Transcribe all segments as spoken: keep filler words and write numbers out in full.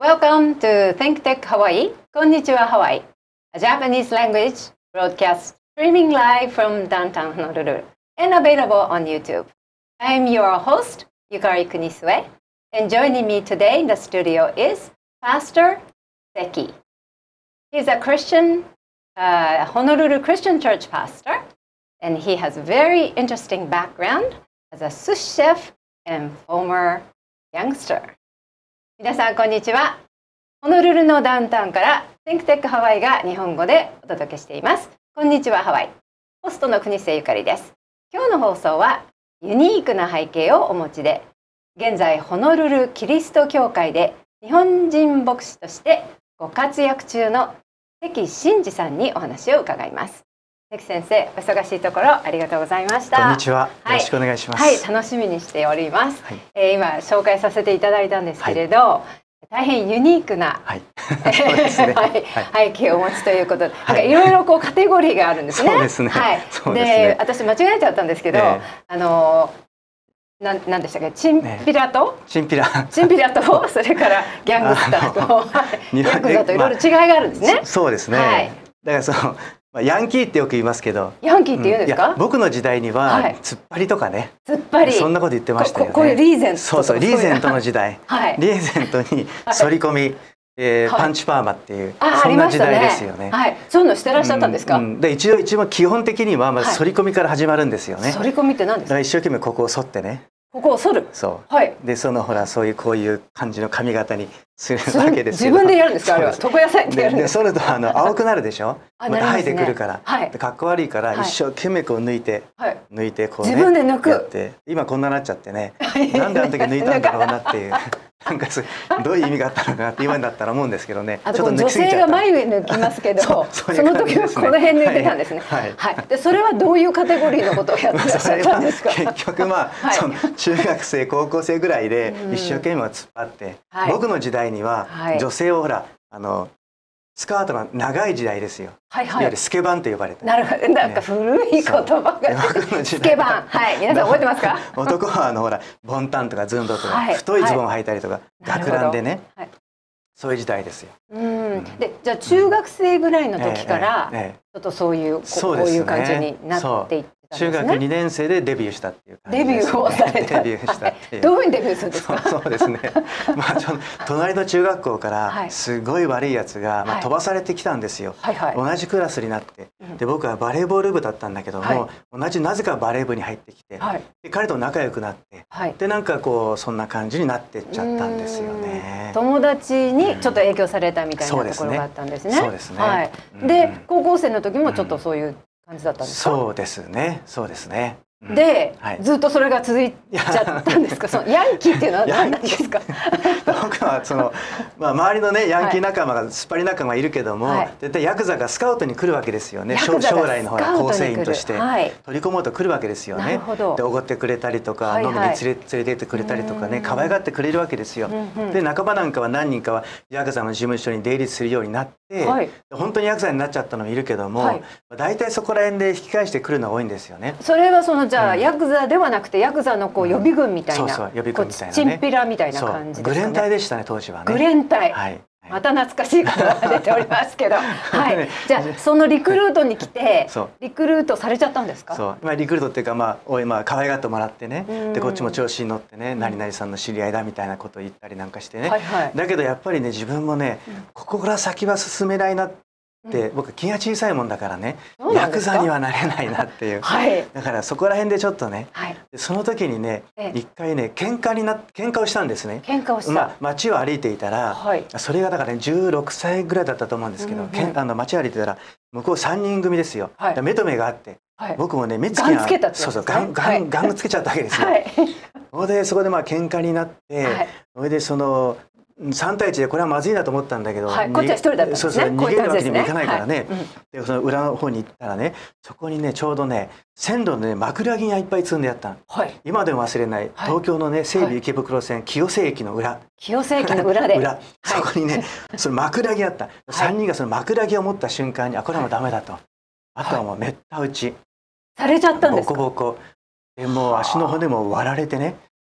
Welcome to ThinkTech Hawaii. Konnichiwa Hawaii, a Japanese language broadcast streaming live from downtown Honolulu and available on YouTube. I'm your host, Yukari Kunisue, and joining me today in the studio is Pastor Seki. He's a Christian, uh, Honolulu Christian Church pastor, and he has a very interesting background as a sous chef and former youngster. 皆さんこんにちは。ホノルルのダウンタウンから ThinkTech Hawaii が日本語でお届けしています。こんにちはハワイ。ホストの国瀬ゆかりです。今日の放送はユニークな背景をお持ちで、現在ホノルルキリスト教会で日本人牧師としてご活躍中の関真嗣さんにお話を伺います。関先生、お忙しいところありがとうございました。 こんにちは。よろしくお願いします。 はい、はい、楽しみにしております。はい、えー、今紹介させていただいたんですけれど、はい、大変ユニークな、はい背景をお持ちということで、はい、なんかいろいろこうカテゴリーがあるんですね。 そうですね。 はい。で、ね、私間違えちゃったんですけど、えー、あのなん、なんでしたっけ、チンピラと、ね、 チンピラチンピラとそれからギャングスターとヤクザといろいろ違いがあるんですね。 まあ、そうですね。はい、だからそのヤンキーってよく言いますけど、 ヤンキーって言うんですか？ うん、僕の時代には、はい、突っ張りとかね、 突っ張り、 そんなこと言ってましたよね。 こういうリーゼント、 そうそう、リーゼントの時代、はい、リーゼントに反り込み、はい、えーはい、パンチパーマっていう、そんな時代ですよね。 はい、そういうのしてらっしゃったんですか？ うんうん、で一応一番基本的にはまず反り込みから始まるんですよね。 反り込みって何ですか？ 一生懸命ここを反ってね。 ここを反る。 そう。 はい。 でそのほらそういうこういう感じの髪型にするわけですよ。 自分でやるんですか？あれは床屋さんでやるんですか？ で、それとあの青くなるでしょ。また生えてくるから。 はい。 かっこ悪いから一生懸命こう抜いて、抜いてこうね。 自分で抜く。 やって今こんななっちゃってね。なんであの時抜いたんだろうなっていう。なんかどういう意味があったのかなって今だったら思うんですけどね。 あと女性が眉毛抜きますけど、その時はこの辺抜いてたんですね。はい。でそれはどういうカテゴリーのことをやってらっしゃったんですか？ 結局まあその中学生高校生ぐらいで一生懸命突っ張って、僕の時代には女性をほらあのスカートの長い時代ですよ。はいはい。いわゆるスケバンと呼ばれて。なるほど。なんか古い言葉が。スケバン。はい。皆さん覚えてますか？ 男はあのほらボンタンとかズンドとか太いズボンを履いたりとか学ランでね。そういう時代ですよ。うん。でじゃあ中学生ぐらいの時からちょっとそういうこういう感じになっていって。中学にねん生でデビューしたっていう感じですね。デビューをされた。 デビューしたっていう。 どういうふうにデビューするんですか？ そうですね。まあちょ隣の中学校からすごい悪いやつがまあ飛ばされてきたんですよ。同じクラスになって、で僕はバレーボール部だったんだけども、同じなぜかバレー部に入ってきて、で彼と仲良くなって、でなんかこうそんな感じになってっちゃったんですよね。 友達にちょっと影響されたみたいなところがあったんですね。 そうですね。 はい。で高校生の時もちょっとそういう感じだったんですか？ そうですね。そうですね。 で、はい、ずっとそれが続いちゃったんですか？そのヤンキーっていうのは何なんですか？ 僕はその、まあ、周りのねヤンキー仲間が突っ張り仲間がいるけども、はい、絶対ヤクザがスカウトに来るわけですよね。将来のほら構成員として取り込もうと来るわけですよね。でおごってくれたりとか、はい、飲みに連れ連れて行ってくれたりとかね、可愛がってくれるわけですよ。で仲間なんかは何人かはヤクザの事務所に出入りするようになって、はい、本当にヤクザになっちゃったのもいるけども、はい、大体そこら辺で引き返してくるのが多いんですよね。 それはそのじゃあ、うん、ヤクザではなくてヤクザのこう予備軍みたいな、うん、そうそう予備軍みたいなね、チンピラみたいな感じですかね。 グレン隊でしたね当時はね。 グレン隊、はい、また懐かしい言葉が出ておりますけど、はい。じゃあそのリクルートに来てリクルートされちゃったんですか？ そう、まあリクルートっていうかまあおいまあ可愛がってもらってね、でこっちも調子に乗ってね、何々さんの知り合いだみたいなことを言ったりなんかしてね。だけどやっぱりね自分もね、ここから先は進めないなって、僕気が小さいもんだからね、ヤクザにはなれないなっていう、はい、だからそこら辺でちょっとね、はい、その時にね一回ね喧嘩にな喧嘩をしたんですね。 喧嘩をした、 まあ、街を歩いていたら、はい、それがだからねじゅうろくさいぐらいだったと思うんですけど、うんうん、あの街を歩いてたら向こうさんにん組ですよ、はい、目と目があって、はい、僕もね目つきがそうそうガンガンガンつけちゃったわけですよ。はい、それでそこでまあ喧嘩になって、はい、それでそのさん対いちでこれはまずいなと思ったんだけど、 はい、こっちは一人だったんですね。 そうそう逃げるわけにもいかないからね。でその裏の方に行ったらね、そこにねちょうどね線路のね枕木がいっぱい積んであったの、はい、今でも忘れない、はい、東京のね西武池袋線清瀬駅の裏、 清瀬駅の裏で裏、そこにね、はい、その枕木あった、はい、さんにんがその枕木を持った瞬間にあこれはもうダメだと、はい、あとはもうめった打ちされちゃったんですか？ ボコボコでもう足の骨も割られてね、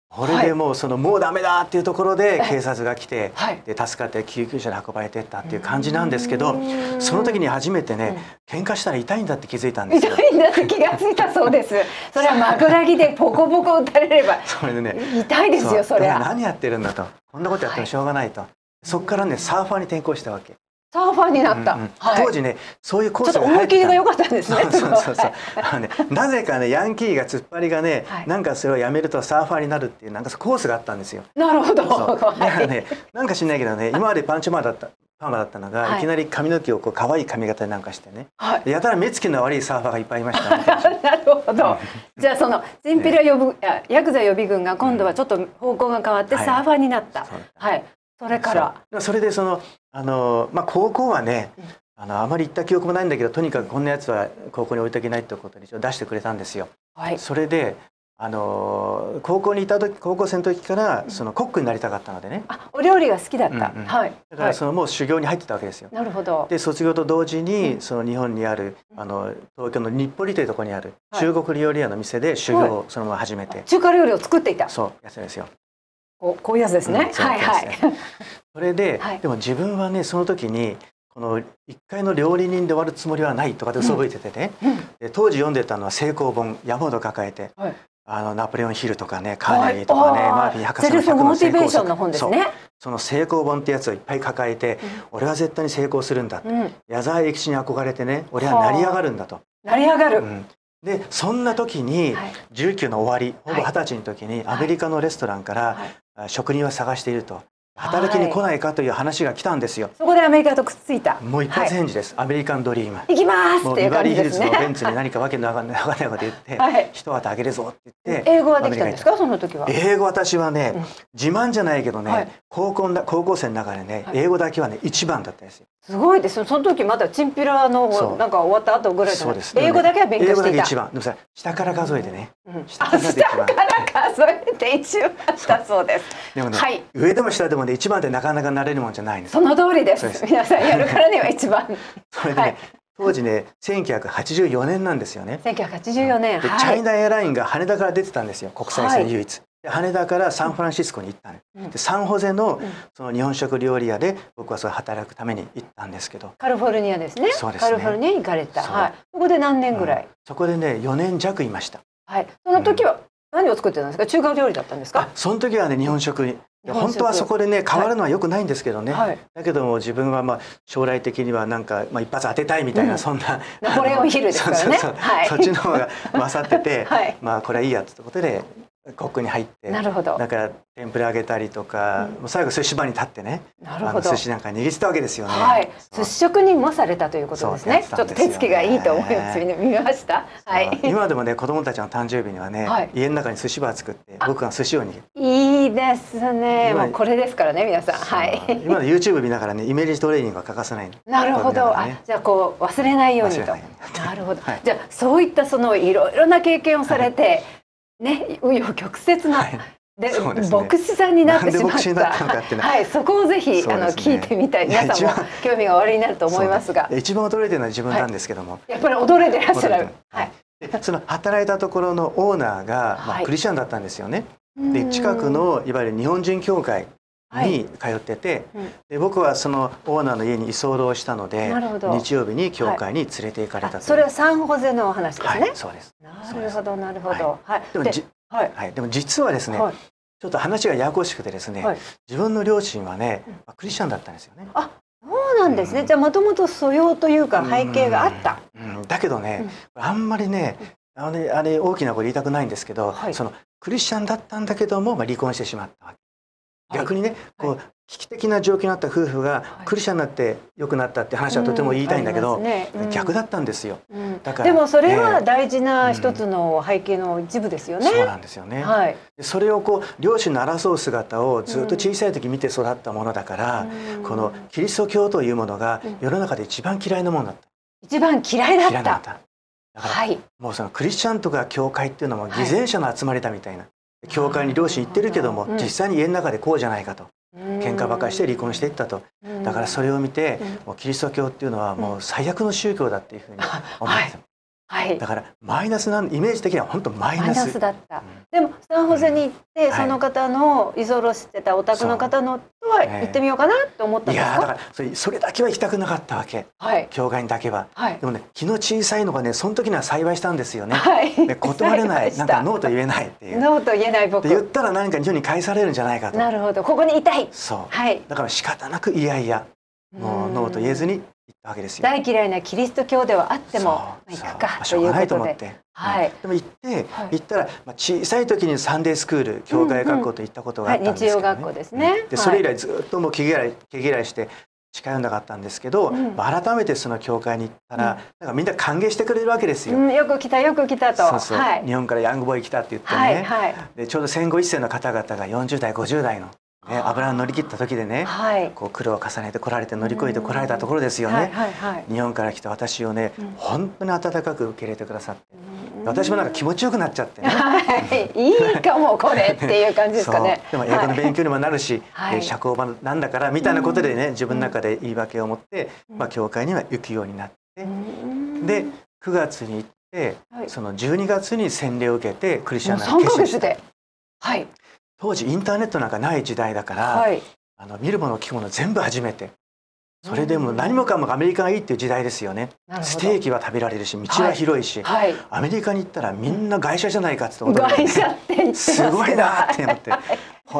これでもうそのもうダメだっていうところで警察が来て、で助かって救急車で運ばれてったっていう感じなんですけど、その時に初めてね、喧嘩したら痛いんだって気づいたんですよ。 痛いんだって気がついたそうです。それは枕木でポコポコ打たれればそれで、ね、痛いですよ。それは何やってるんだと、こんなことやってもしょうがないと、はい、そこからねサーファーに転向したわけ。 サーファーになった、うんうん、はい、 当時ねそういうコースが入ってた。ちょっと思い切りが良かったんですね。 そうそうそうそう、あのね、なぜかねヤンキーが突っ張りがね、はい、なんかそれをやめるとサーファーになるっていうなんかコースがあったんですよ。 なるほど。 だからね、なんか知んないけどね、今までパンチマーだったパーマだったのが、はい、いきなり髪の毛をこう可愛い髪型になんかしてね、はい、やたら目つきの悪いサーファーがいっぱいいましたね。 なるほど。じゃあそのチンピラ予備、ね、ヤクザ予備軍が今度はちょっと方向が変わってサーファーになった。はい。はい、それから。 そ, それでそのあのまあ高校はね。うん、あのあまり行った記憶もないんだけど、とにかくこんなやつは高校に置いとけないってことで出してくれたんですよ。はい、それであの高校にいた時、高校生の時からそのコックになりたかったのでね。 あ、お料理が好きだった。はい。 だからそのもう修行に入ってたわけですよ。 なるほど。 で卒業と同時にその日本にあるあの東京の日暮里というところにある中国料理屋の店で修行をそのまま始めて。 中華料理を作っていた。 そうやつですよ。 こうこういうやつですね。はいはい。 それででも自分はねその時に。この一回の料理人で終わるつもりはないとかで嘘吹いててね、うんうん、で当時読んでたのは成功本山ほど抱えて、はい、あのナポレオンヒルとかねカーネギーとかね、はい、マーフィー博士のひゃくの成功作、 本ですね、 その成功本ってやつをいっぱい抱えて、うん、俺は絶対に成功するんだ、うん、矢沢永吉に憧れてね俺は成り上がるんだと。 成り上がる、うん、 でそんな時にじゅうきゅうの終わりほぼはたちの時にアメリカのレストランから職人を探していると。働きに来ないかという話が来たんですよ。 そこでアメリカとくっついた。 もう一発返事です。はい、アメリカンドリーム。 行きますっていう感じですね。 ビバリーヒルズのベンツに何かわけのわかんないわかんないこと言って、はい、一旗あげるぞって言って。 英語はできたんですかその時は。 英語私はね、うん、自慢じゃないけどね、はい、高校だ高校生の中でね、はい、英語だけはね一番だったんですよ。 すごいです。その時まだチンピラのなんか終わった後ぐらいで、英語だけは勉強していた。英語だけ一番。でもさ下から数えてね。 うん、下から数えて一番だそうです。 でもね、はい、上でも下でもね一番ってなかなかなれるもんじゃないんです。 その通りです。皆さんやるからには一番。 それで、ねはい、当時ねせんきゅうひゃくはちじゅうよねんなんですよね。 せんきゅうひゃくはちじゅうよねん。 で、はい、チャイナエアラインが羽田から出てたんですよ。国際線唯一。はい、羽田からサンフランシスコに行ったの、うん、でサンホゼのその日本食料理屋で僕はそれ働くために行ったんですけど。 カリフォルニアですね。そうですね。カリフォルニアに行かれた。はい。そこで何年ぐらい、うん、 そこでねよねん弱いました。 はい。その時は何を作ってたんですか。中華料理だったんですか。 その時はね日本食に。本当はそこでね変わるのは良くないんですけどね、はい、だけども自分はまあ将来的にはなんかまあ一発当てたいみたいな、うん、そんなナポレオンヒルですからね。 そっちの方が勝ってて、はい、まあこれはいいやってことでコックに入って、なるほど。だから天ぷら揚げたりとか、うん、もう最後寿司場に立ってね、なるほど。寿司なんか握ってたわけですよね。はい。 寿司職人もされたということですね。ちょっと手つきがいいと思います。見ました。はい。 今でもね子供たちの誕生日にはね、はい、家の中に寿司場作って僕が寿司を握る。 いいですね。もうこれですからね皆さん。はい。 今の ユーチューブ 見ながらねイメージトレーニングは欠かさない。 なるほど。あ、じゃあこう忘れないようにと。なるほど。じゃあそういったそのいろいろな経験をされて。ね、紆余曲折な、はい、で、ね、牧師さんになってしまった。はい、そこをぜひ、ね、あの聞いてみたい。皆さんも興味がおありになると思いますが。 一番驚いてるのは自分なんですけども。はい、 やっぱり驚いていらっしゃる。はい。 で、その働いたところのオーナーが、まあ、クリスチャンだったんですよね。で、近くのいわゆる日本人教会に通ってて、はい、で僕はそのオーナーの家に居候したので日曜日に教会に連れて行かれたという、はい、 それはサンホゼのお話ですね。 はい、そうです。 なるほどなるほど。 はい。でもじはい、はい、でも実はですね、はい、ちょっと話がややこしくてですね、はい、自分の両親はね、まあ、クリスチャンだったんですよね。 あ、そうなんですね。うん、じゃあもともと素養というか背景があった。 うん、うん、だけどね、うん、あんまりね、あれあれ大きな声言いたくないんですけど、はい、そのクリスチャンだったんだけども、まあ、離婚してしまったわけ。逆にね、こう危機的な状況になった夫婦がクリスチャンになって良くなったって話はとても言いたいんだけど、逆だったんですよ。 だからでもそれは大事な一つの背景の一部ですよね。 そうなんですよね。はい。それをこう両親の争う姿をずっと小さい時見て育ったものだから、このキリスト教というものが世の中で一番嫌いなものだった。 一番嫌いだった。嫌いだった。 だからもうそのクリスチャンとか教会っていうのは偽善者の集まりだみたいな。教会に両親行ってるけども、実際に家の中でこうじゃないかと喧嘩ばかりして離婚していったと。だからそれを見てもうキリスト教っていうのはもう最悪の宗教だっていうふうに思ってた。 はい、 だからマイナスなイメージ的には本当マイナス。 マイナスだった。うん、でもサンホゼに行って、うん、その方の居候してたお宅の方のとは行ってみようかなと思ったんですか。 いやだからそれ、それだけは行きたくなかったわけ。はい、教会にだけは。はい、でもね気の小さいのがねその時には幸いしたんですよね。はい、で断れないなんかノーと言えないっていう。 ノーと言えない僕。 で言ったら何か日本に返されるんじゃないかと。 なるほどここにいたい。 そう。はい。だから仕方なくいやいやもうノーと言えずに。わけですよ。 大嫌いなキリスト教ではあっても行くかということで、 はい。でも行って行ったらまあ小さい時にサンデースクール教会学校と行ったことがあったんですけどね。日曜学校ですね。でそれ以来ずっともう毛嫌い毛嫌いして近寄んなかったんですけど、改めてその教会に行ったらなんかみんな歓迎してくれるわけですよ。 よく来たよく来たと。 そうそう。日本からヤングボーイ来たって言ってね。でちょうど戦後一世の方々がよんじゅう代ごじゅう代の。ね、油に乗り切った時でね、はい、こう苦労を重ねて来られて乗り越えて来られたところですよね。日本から来た私をね、うん、本当に温かく受け入れてくださって、うん、私もなんか気持ちよくなっちゃってね。 はい、いいかもこれっていう感じですかね。 でも英語の勉強にもなるし、はい、社交場なんだからみたいなことでね、自分の中で言い訳を持って、うん、まあ教会には行くようになって、うん、でくがつに行って、はい、そのじゅうにがつに洗礼を受けてクリスチャンになる決心した。はい。当時インターネットなんかない時代だから、はい、あの見るもの聞くもの全部初めてそれでも何もかもアメリカがいいっていう時代ですよね。ステーキは食べられるし道は広いし、はいはい、アメリカに行ったらみんな外車じゃないかって驚いて、外車って言ってますすごいなって思って、はい、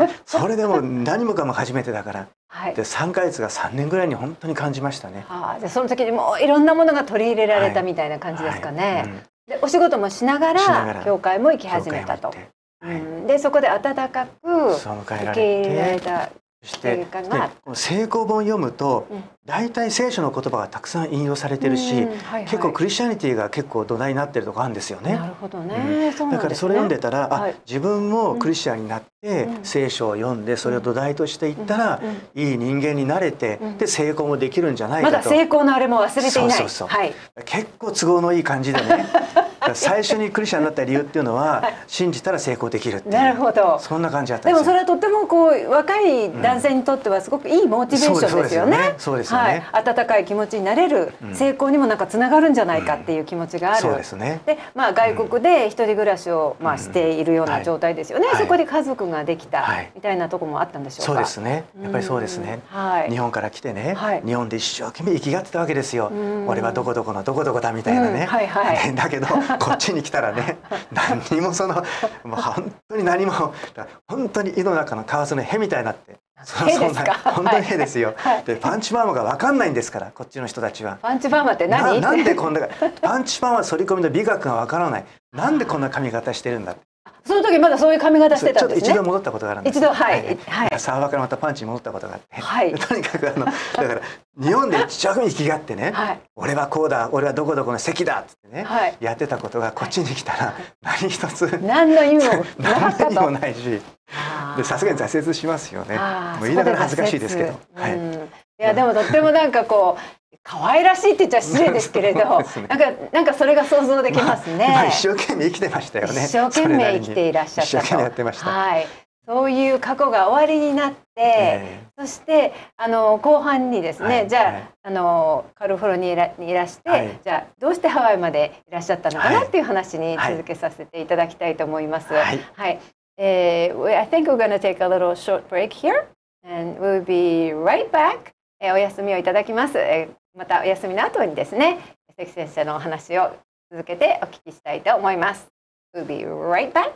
それでも何もかも初めてだから、はい、でさんかげつがさんねんぐらいに本当に感じましたね。 はあ、じゃあその時にもういろんなものが取り入れられたみたいな感じですかね。はいはいうん、でお仕事もしながら教会も行き始めたと。はい、でそこで温かく受け入れられた結果が聖公本を読むと大体聖書の言葉がたくさん引用されてるし、結構クリスチャニティが結構土台になってるとこあるんですよね。 なるほどね。 だからそれ読んでたら、あ、自分もクリスチャンになって聖書を読んでそれを土台としていったらいい人間になれて、で成功もできるんじゃないかと。 まだ成功のあれも忘れていない。 結構都合のいい感じでね。最初にクリスチャンになった理由っていうのは、はい、信じたら成功できるっていう、なるほど、そんな感じだったんですよ。 でもそれはとってもこう若い男性にとってはすごくいいモチベーションですよね。 そうですよね。 温かい気持ちになれる、うん、成功にもなんかつながるんじゃないかっていう気持ちがある。 そうですね。 で、まあ外国で一人暮らしをまあしているような状態ですよね。はい、そこで家族ができたみたいなところもあったんでしょうか。 そうですね。やっぱりそうですね。はい、日本から来てね、はい、日本で一生懸命生きがってたわけですよ。俺はどこどこのどこどこだみたいなね。だけどこっちに来たらね、何にもそのもう本当に何も本当に井の中の蛙の屁みたいになって。そんな本当に変ですよ。はい、でパンチパーマが分かんないんですからこっちの人たちは。 パンチパーマって何？ な、なんでこんなパンチパーマ反り込みの美学が分からない。なんでこんな髪型してるんだって。 その時まだそういう髪型してたんですね。 ちょっと一度戻ったことがあるんです。 一度はいはい。サーバーからまたパンチに戻ったことがあって。はい。とにかくあのだから日本で一生懸命生きがってね。はい。俺はこうだ、俺はどこどこの席だっつってね。はい。やってたことがこっちに来たら何一つ何の意味も何の意味もないし。でさすがに挫折しますよね。もう言いながら恥ずかしいですけど。はい。いやでもとってもなんかこう。可愛らしいって言っちゃ失礼ですけれど、なんかなんかそれが想像できますね。 まあ、一生懸命生きてましたよね。 一生懸命生きていらっしゃったと。 一生懸命やってました。 はい。そういう過去が終わりになって、えー、そしてあの後半にですね、はい、じゃあ、はい、あのカリフォルニアにいらして、はい、じゃあどうしてハワイまでいらっしゃったのかなっていう話に続けさせていただきたいと思います。はい。はい。えー、I think we're going to take a little short break here, and we'll be right back. えー、お休みをいただきます。えーまたお休みの後にですね、関先生のお話を続けてお聞きしたいと思います。We'll be right back.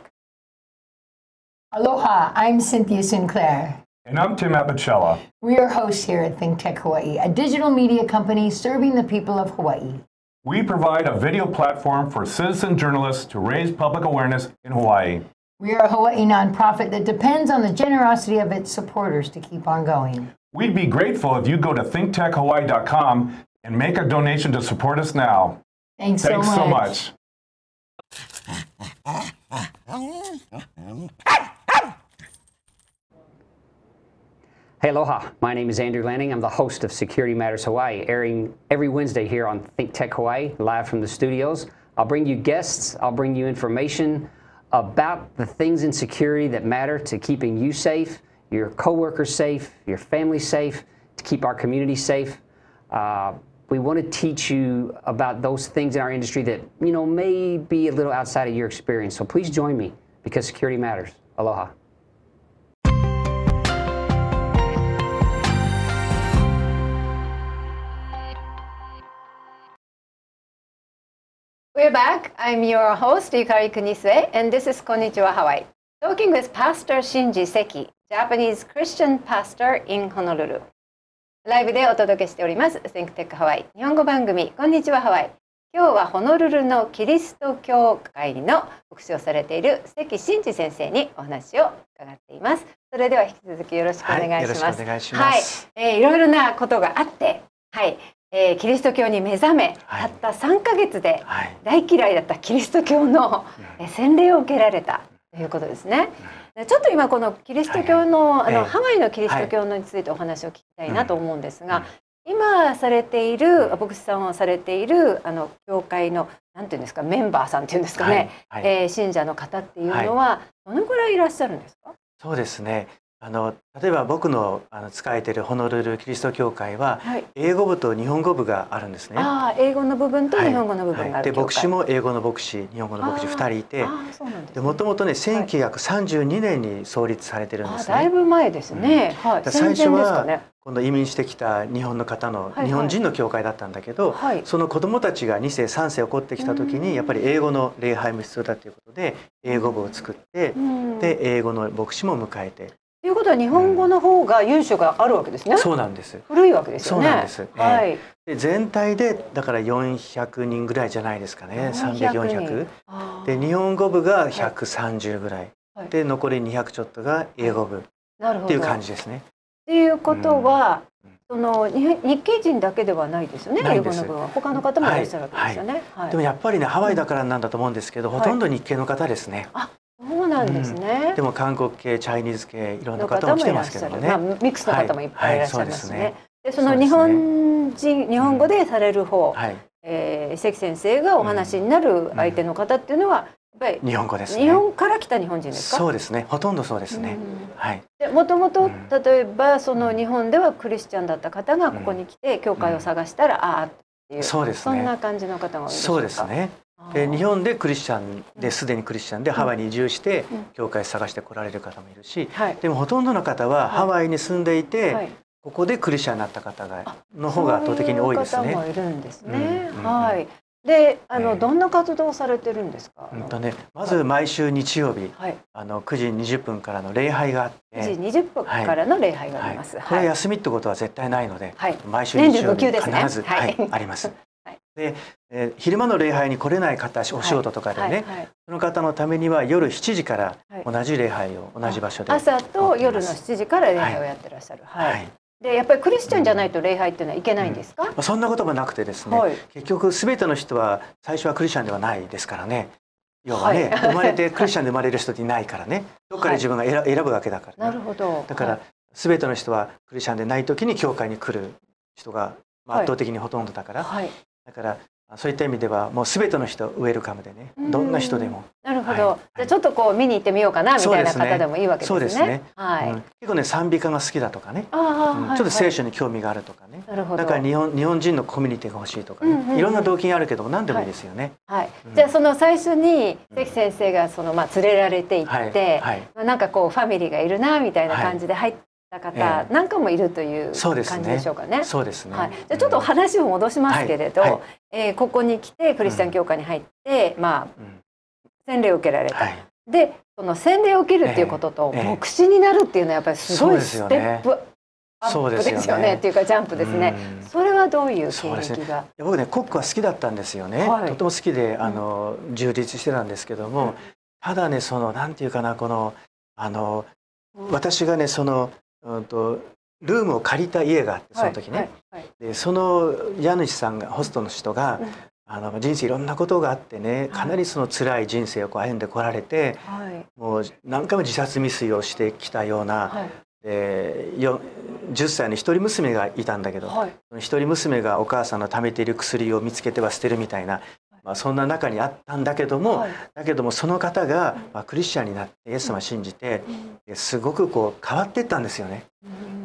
Aloha, I'm Cynthia Sinclair. And I'm Tim Apicella. We are hosts here at ThinkTech Hawaii, a digital media company serving the people of Hawaii. We provide a video platform for citizen journalists to raise public awareness in Hawaii. We are a Hawaii nonprofit that depends on the generosity of its supporters to keep on going. We'd be grateful if you go to think tech hawaii dot com and make a donation to support us now. Thanks, Thanks so so much. much. Hey, aloha. My name is Andrew Lanning. I'm the host of Security Matters Hawaii, airing every Wednesday here on Think Tech Hawaii, live from the studios. I'll bring you guests. I'll bring you information about the things in security that matter to keeping you safe, your coworkers safe, your family safe, to keep our community safe. Uh, We want to teach you about those things in our industry that, you know, may be a little outside of your experience. So please join me because security matters. Aloha. We're back. I'm your host, Yukari Kunisue, and this is Konnichiwa Hawaii. Talking with Pastor Shinji Seki, Japanese Christian pastor in Honolulu. ライブでお届けしております Think Tech Hawaii 日本語番組こんにちはハワイ。今日はホノルルのキリスト教会の牧師をされている関真嗣先生にお話を伺っています。それでは引き続きよろしくお願いします。はい、よろしくお願いします。はい、えー、いろいろなことがあって、はい、えー、キリスト教に目覚め、はい、たったさんかげつで大嫌いだったキリスト教の、はい、洗礼を受けられたということですね。うん、ちょっと今このキリスト教の、はい、あの、えー、ハワイのキリスト教のについてお話を聞きたいなと思うんですが、はい、今されている牧師さんをされているあの教会のなんていうんですかメンバーさんっていうんですかね、はいはい、えー、信者の方っていうのはどのぐらいいらっしゃるんですか？ そうですね。あの例えば僕のあの仕えているホノルルキリスト教会は、はい、英語部と日本語部があるんですね。 ああ、英語の部分と日本語の部分がある、はいはい、 で牧師も英語の牧師、日本語の牧師ふたりいて、もともとねせんきゅうひゃくさんじゅうにねんに創立されてるんですね。 だいぶ前ですね。うん、はい、 最初は、ね、今度移民してきた日本の方の、はいはい、日本人の教会だったんだけど、はい、その子どもたちがにせいさんせい起こってきた時にやっぱり英語の礼拝も必要だということで英語部を作って、で英語の牧師も迎えて。 ということは日本語の方が由緒があるわけですね。 そうなんです。 古いわけですよね。 そうなんです。はい。で全体でだからよんひゃくにんぐらいじゃないですかね。さんびゃく、よんひゃく。で日本語部がひゃくさんじゅうぐらい。はい、で残りにひゃくちょっとが英語部っていう感じですね。 っていうことは、うん、その日系人だけではないですよね。英語の部は他の方もいらっしゃるわけですよね。はいはい、 でもやっぱりねハワイだからなんだと思うんですけど、うん、ほとんど日系の方ですね。 あ、そうなんですね。 うん、でも韓国系、チャイニーズ系いろんな方も来てますけどね。 まあ、ミックスの方もいっぱいいらっしゃいますね。でその日本人、日本語でされる方、はい、えー、関先生がお話になる相手の方っていうのは、やっぱり日本語ですね。 日本から来た日本人ですか？ そうですね。ほとんどそうですね。はい。 でもともと例えばその日本ではクリスチャンだった方がここに来て教会を探したら、ああっていう、そうですね。そんな感じの方が多いですか？ そうですね。で日本でクリスチャンですでにクリスチャンでハワイに移住して教会探して来られる方もいるし、でもほとんどの方はハワイに住んでいてここでクリスチャンになった方がの方が圧倒的に多いですね。 そういう方もいるんですね。はい。で、あのどんな活動をされてるんですか？ うんとね、まず毎週日曜日、はい、あのくじにじゅっぷんからの礼拝があって、 くじにじゅっぷんからの礼拝があります。 はいはい、これ休みってことは絶対ないので、はい、毎週日曜日必ず、ね、はい、あります。で、えー、昼間の礼拝に来れない方、お仕事とかでね、はいはいはい、その方のためには夜しちじから同じ礼拝を同じ場所で、 朝と夜のしちじから礼拝をやってらっしゃる。はいはい、でやっぱりクリスチャンじゃないと礼拝っていうのはいけないんですか？ うんうん、そんなこともなくてですね、はい、結局すべての人は最初はクリスチャンではないですからね。要はね、はい、生まれてクリスチャンで生まれる人っていないからね、どっかで自分が選、はい、選ぶわけだから、ね、 なるほど。 だからすべての人はクリスチャンでない時に教会に来る人が圧倒的にほとんどだから、はい、だからそういった意味ではもうすべての人ウェルカムでね、どんな人でも。 なるほど。はい、じゃあちょっとこう見に行ってみようかなみたいな方でもいいわけですね。そうですね。はい。うん、結構ね賛美歌が好きだとかね、うん、ちょっと聖書に興味があるとかね。なるほど。だから日本日本人のコミュニティが欲しいとかね、うんうんうん、いろんな動機があるけども何でもいいですよね。 はい。はいうん、じゃあその最初に関先生がそのまあ連れられて行って、はいはい、まあなんかこうファミリーがいるなみたいな感じで入って。方なんかもいるという感じでしょうかね。 そうですね。 はい。じゃあちょっと話を戻しますけれど、はいはい、えー、ここに来てクリスチャン教会に入って、うん、まあ、うん、洗礼を受けられた。はい、で、その洗礼を受けるっていうことと、えー、牧師になるっていうのはやっぱりすごいステップアップですよねっていうかジャンプですね。それはどういう経歴が？ ね、僕ね国歌は好きだったんですよね。はい、とても好きであの、うん、充実してたんですけども、うん、ただねそのなんていうかなこのあの、うん、私がねそのうんとルームを借りた家があってその時ね、はいはいはい、でその家主さんがホストの人が、うん、あの人生いろんなことがあってねかなりその辛い人生をこう歩んでこられて、はい、もう何回も自殺未遂をしてきたような、はい、でじゅっさいの一人娘がいたんだけど、はい、その一人娘がお母さんの貯めている薬を見つけては捨てるみたいな、まあ、そんな中にあったんだけども、はい、だけどもその方が、まあ、クリスチャンになってイエス様を信じて、うん、すごくこう変わっていったんですよね。うん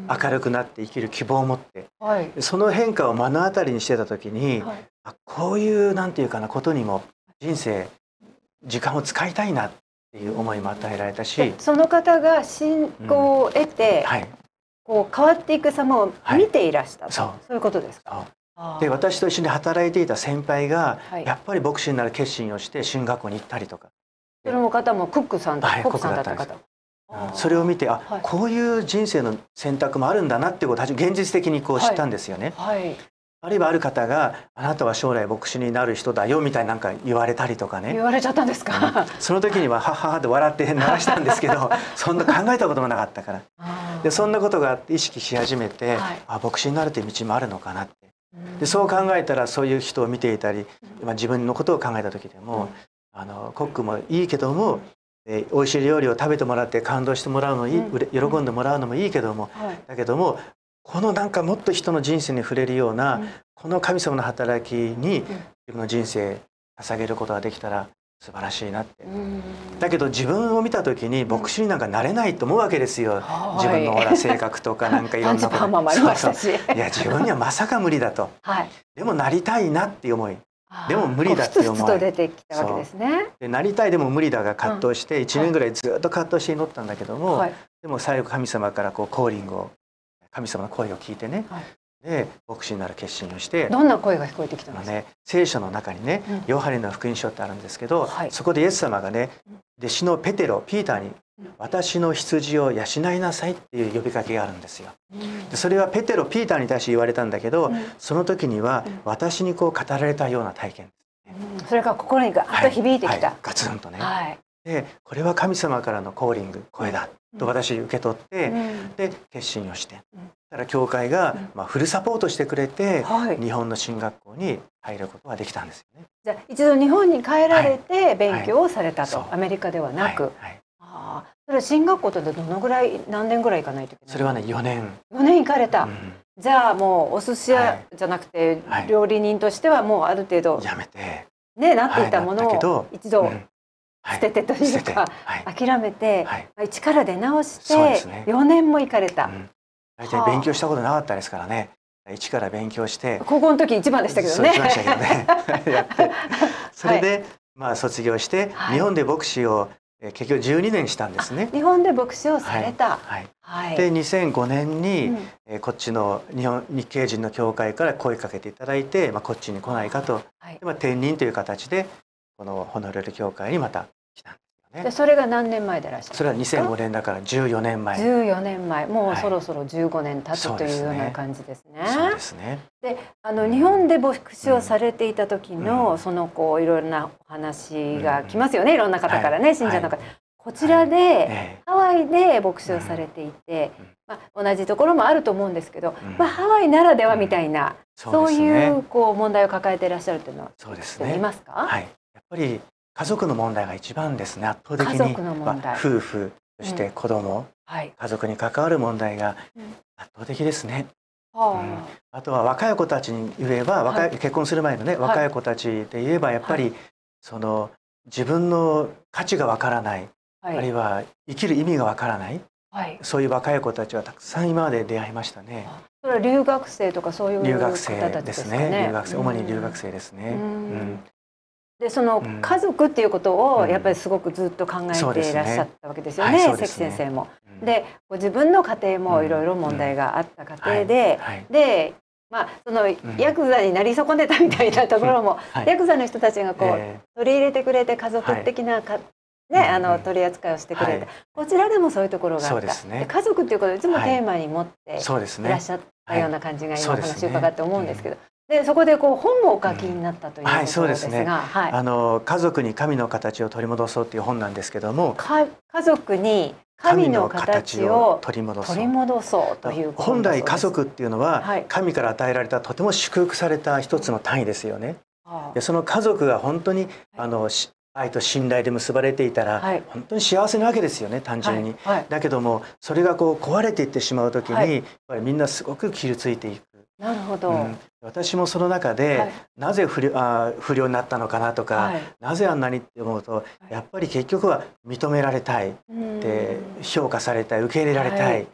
明るくなって生きる希望を持って、 はい、 その変化を目の当たりにしてた時に、はい、あこういうなんていうかなことにも人生時間を使いたいなっていう思いも与えられたし、 その方が信仰を得て、うんはい、こう変わっていく様を見ていらした、はい、そう、そういうことですか。 で私と一緒に働いていた先輩が、はい、やっぱり牧師になる決心をして進学校に行ったりとか、 その方もクックさんだ、はい、コックさんだった方、 うん、それを見てあ、はい、こういう人生の選択もあるんだなっていうことを現実的にこう知ったんですよね。はいはい、あるいはある方があなたは将来牧師になる人だよみたいななんか言われたりとかね。 言われちゃったんですか。 うん、その時にははっははって笑って流したんですけどそんな考えたこともなかったからでそんなことがあって意識し始めて、はい、あ牧師になるという道もあるのかなって。でそう考えたらそういう人を見ていたり、まあ、自分のことを考えた時でも、うん、あのコックもいいけども、えー、美味しい料理を食べてもらって感動してもらうのもいい、うん、喜んでもらうのもいいけども、はい、だけどもこのなんかもっと人の人生に触れるような、うん、この神様の働きに自分の人生捧げることができたら素晴らしいなって。だけど自分を見た時に牧師になんかなれないと思うわけですよ。自分のほら性格とかなんかいろんなこといや自分にはまさか無理だと、はい、でもなりたいなっていう思いでも無理だっていう思いふつふつと出てきたわけですね。 でなりたいでも無理だが葛藤していちねんぐらいずっと葛藤して祈ったんだけども、はい、でも最後神様からこうコーリングを神様の声を聞いてね、はい、で牧師になる決心をして。 どんな声が聞こえてきたんですか。 ね、聖書の中にね、うん、ヨハネの福音書ってあるんですけど、はい、そこでイエス様がね弟子のペテロピーターに「私の羊を養いなさい」っていう呼びかけがあるんですよ。でそれはペテロピーターに対して言われたんだけど、うん、その時には私にこう語られたような体験です、 ね、うん、それが心にガッと響いてきた、はいはい、 ガツンとね、はい、でこれは神様からのコーリング声だと私受け取って、うん、で決心をして、うん、だから教会が、まあ、フルサポートしてくれて、はい、日本の進学校に入ることができたんですよね。 じゃあ一度日本に帰られて勉強をされたと、はいはい、アメリカではなく、はいはい、あそれは進学校ってどのぐらい何年ぐらい行かないといけない。 それはねよねん。 よねん行かれた、うん、じゃあもうお寿司屋じゃなくて、はい、料理人としてはもうある程度やめてねなっていたものを一度、うん捨ててというか、はい、諦めて、はい、一から出直してよねんも行かれた。 大体勉強したことなかったですからね。一から勉強して高校の時一番でしたけどね。 そう一番でしたけどねやってそれで、はい、まあ卒業して、はい、日本で牧師を結局じゅうにねんしたんですね。 日本で牧師をされた。 はいはい、でにせんごねんに、うん、こっちの日本日系人の教会から声かけていただいて、まあ、こっちに来ないかと、はい、まあ、転任という形でこのホノルル教会にまた来たんですよね。 でそれが何年前でいらっしゃるんですか。 それはにせんごねんだからじゅうよねんまえ。 じゅうよねんまえ、もうそろそろじゅうごねん経つ、はい、というような感じですね。 そうですね。 で、あの日本で牧師をされていた時の、うん、そのこういろいろなお話が来ますよね、いろんな方からね、はい、信者の方。はい、こちらで、はい、ハワイで牧師をされていて、うん、まあ、同じところもあると思うんですけど、うん、まあ、ハワイならではみたいな、うん、そういうこう問題を抱えていらっしゃるというのはそうですね。 いますか？ はい、やっぱり家族の問題が一番ですね。圧倒的に家族の問題、 夫婦そして子供、うん、はい、家族に関わる問題が圧倒的ですね。うん、うん、あとは若い子たちに言えば、若い、はい、結婚する前のね若い子たちで言えばやっぱり、はい、その自分の価値がわからない、はい、あるいは生きる意味がわからない、はい、そういう若い子たちはたくさん今まで出会いましたね。 それは留学生とかそういう留学生ですね。留学生、主に留学生ですね。うん、 でその家族っていうことをやっぱりすごくずっと考えていらっしゃったわけですよね、関先生も。でご自分の家庭もいろいろ問題があった家庭で、でまあそのヤクザになり損ねたみたいなところも、ヤクザの人たちがこう取り入れてくれて家族的なかね、あの取り扱いをしてくれて、はい、こちらでもそういうところがあった。で、ね、家族っていうことをいつもテーマに持っていらっしゃったような感じが今お話を伺って思うんですけど、でそこでこう本もお書きになったということですが、はい、そうですね。はい、 あの家族に神の形を取り戻そうっていう本なんですけども、 か家族に神の形を取り戻そう、取り戻そうということです。 本来家族っていうのは、はい、神から与えられたとても祝福された一つの単位ですよね。はあ、でその家族が本当にあの愛と信頼で結ばれていたら、はい、本当に幸せなわけですよね、単純に。はいはい、だけどもそれがこう壊れていってしまう時に、はい、やっぱりみんなすごく傷ついていく。 なるほど、うん、 私もその中で、はい、なぜ不良、あ、不良になったのかなとか、はい、なぜあんなにって思うと、やっぱり結局は認められたい、で評価されたい、受け入れられたい、はい、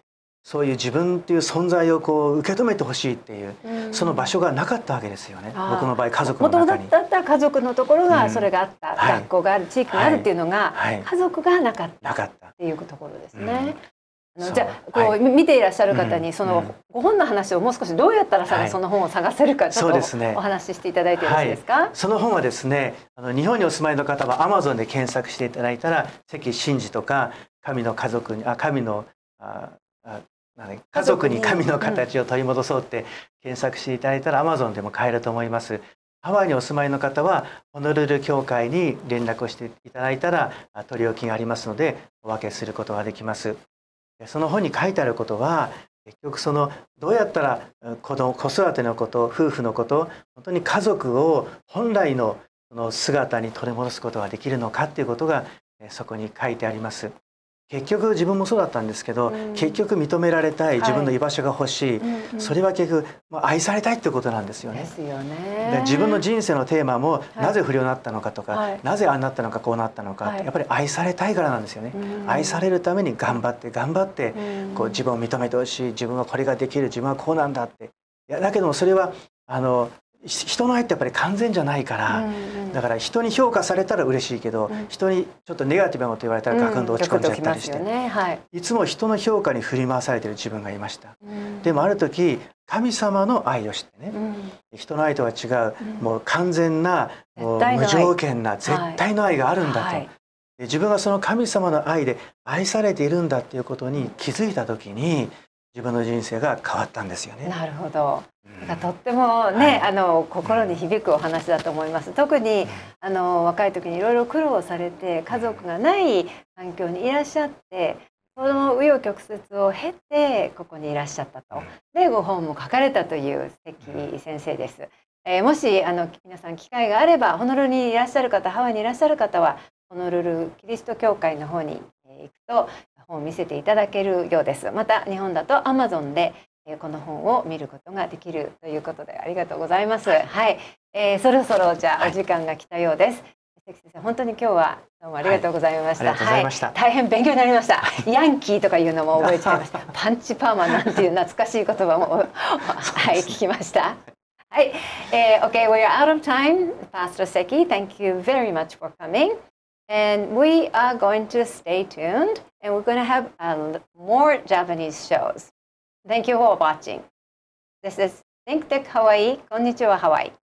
そういう自分っていう存在をこう受け止めてほしいっていう、うん、その場所がなかったわけですよね。僕の場合家族の中に。 元々だった家族のところがそれがあった、うん、学校がある、地域があるっていうのが、はいはい、家族がなかったなかったっていうところですね。うん、あのじゃあこう、はい、見ていらっしゃる方にその、うん、ご本の話をもう少しどうやったら、はい、その本を探せるかちょっとお話ししていただいてよろしいですか。はい、 その本はですね、あの日本にお住まいの方は アマゾン で検索していただいたら関真治とか神の家族にあ神のああ家族に神の形を取り戻そうって検索していただいたら アマゾン でも買えると思います。ハワイにお住まいの方はホノルル教会に連絡をしていただいたら取り置きがありますのでお分けすることができます。その本に書いてあることは結局そのどうやったら子供子育てのこと夫婦のこと本当に家族を本来のその姿に取り戻すことができるのかっていうことがそこに書いてあります。結局自分もそうだったんですけど、うん、結局認められたい、自分の居場所が欲しい、はい、それは結局、まあ、愛されたいってことなんですよね。 ですよね。 で自分の人生のテーマも、はい、なぜ不良になったのかとか、はい、なぜああなったのかこうなったのか、はい、やっぱり愛されたいからなんですよね。うん、愛されるために頑張って頑張って、うん、こう自分を認めてほしい、自分はこれができる、自分はこうなんだって。いやだけどもそれはあの人の愛ってやっぱり完全じゃないから、うんうん、だから人に評価されたら嬉しいけど、うん、人にちょっとネガティブなこと言われたらガクンと落ち込んじゃったりして、うんねはい、いつも人の評価に振り回されている自分がいました、うん、でもある時神様の愛を知ってね、うん、人の愛とは違う、うん、もう完全なもう無条件な絶対の愛があるんだと、はい、で自分がその神様の愛で愛されているんだっていうことに気づいた時に自分の人生が変わったんですよね。 なるほど。なんかとってもね、はい、あの心に響くお話だと思います。特にあの若い時にいろいろ苦労されて家族がない環境にいらっしゃって、その紆余曲折を経てここにいらっしゃったと。でご本も書かれたという関先生です。えー、もしあの皆さん機会があればホノルルにいらっしゃる方、ハワイにいらっしゃる方はホノルルキリスト教会の方に行くと本を見せていただけるようです。また日本だと アマゾン でこの本を見ることができるということでありがとうございます。はい、えー、そろそろじゃあお時間が来たようです。関先生、本当に今日はどうもありがとうございました。はい、大変勉強になりました。ヤンキーとかいうのも覚えちゃいました。パンチパーマなんていう懐かしい言葉もはい聞きました。はい、えー、Okay, we are out of time. Pastor Seki, thank you very much for coming. And we are going to stay tuned and we're going to have uh, more Japanese shows. Thank you for watching. This is Think Tech Hawaii. Konnichiwa Hawaii.